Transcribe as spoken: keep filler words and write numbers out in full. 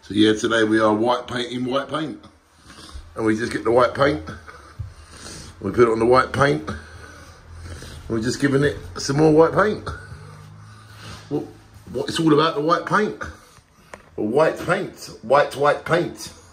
So yeah, today we are white painting white paint. And we just get the white paint, we put it on the white paint, and we're just giving it some more white paint. Well, what it's all about, the white paint. White paint, white, white paint.